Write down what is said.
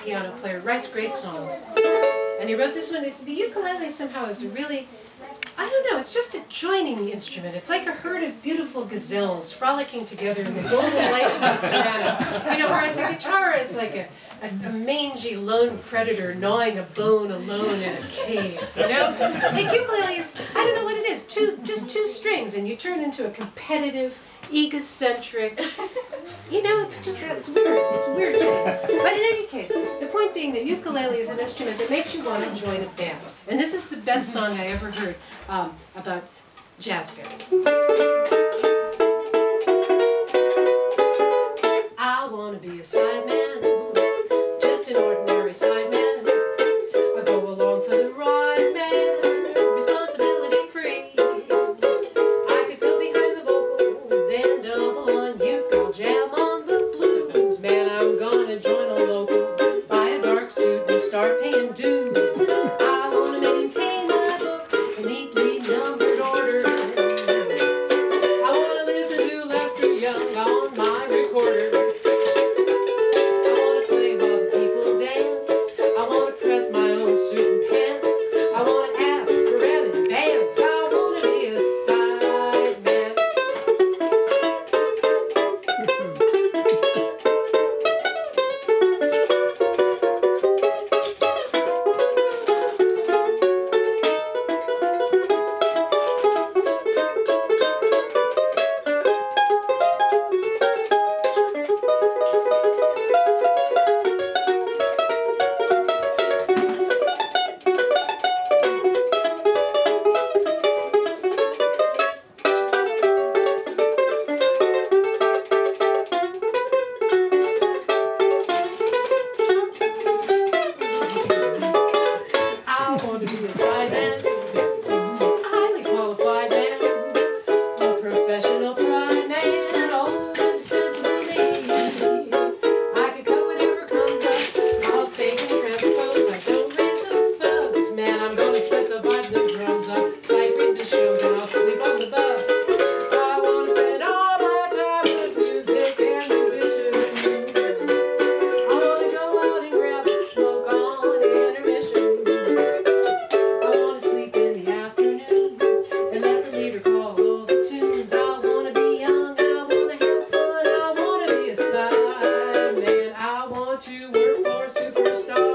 piano player, writes great songs. And he wrote this one. The ukulele somehow is really, I don't know, it's just adjoining the instrument. It's like a herd of beautiful gazelles frolicking together in the golden light of the savannah. You know, whereas a guitar is like a mangy lone predator gnawing a bone alone in a cave, you know? Like ukulele is, I don't know what it is, just two strings, and you turn into a competitive, egocentric, you know, it's weird to me. But in any case, the point being that ukulele is an instrument that makes you want to join a band. And this is the best song I ever heard about jazz bands. I want to be a sideman, just an ordinary sideman. I go along for the ride, man, responsibility free. I could go behind the vocal, then double on ukulele, jam on the blues. Man, I'm gonna join a local, buy a dark suit and start paying dues. I want to maintain my book in neatly numbered order. I want to listen to Lester Young on my recorder. To work for a superstar.